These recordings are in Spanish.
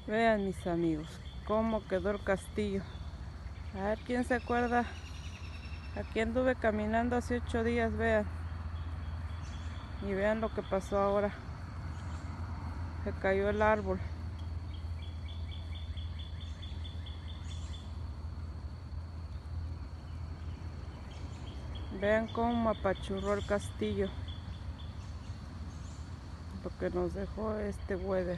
Vean mis amigos, cómo quedó el castillo. A ver quién se acuerda. Aquí anduve caminando hace 8 días, vean. Y vean lo que pasó ahora. Se cayó el árbol. Vean cómo apachurró el castillo. Lo que nos dejó este weather.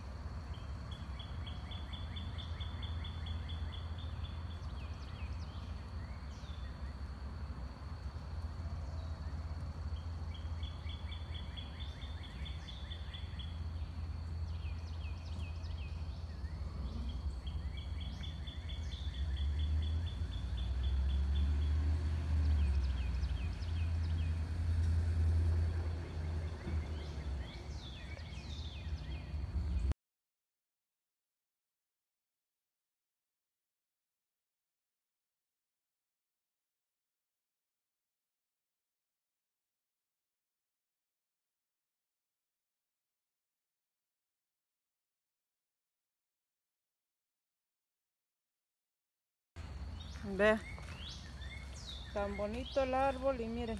Vean, tan bonito el árbol y miren.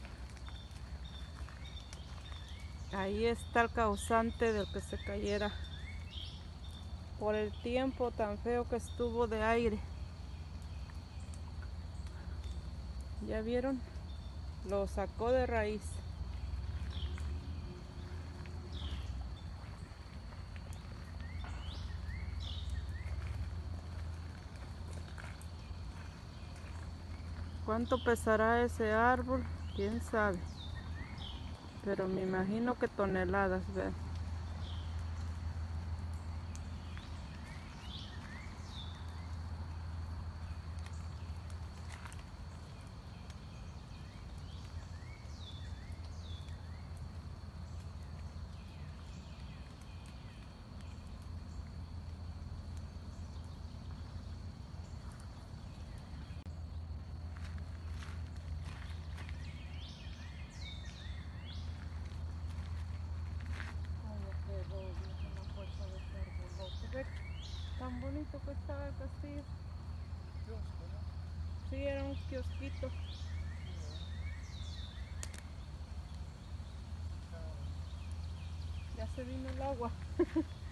Ahí está el causante del que se cayera. Por el tiempo tan feo que estuvo de aire. ¿Ya vieron? Lo sacó de raíz. ¿Cuánto pesará ese árbol? ¿Quién sabe? Pero me imagino que toneladas, vean. Tan bonito que estaba el castillo. Sí, era un kiosquito. Ya se vino el agua.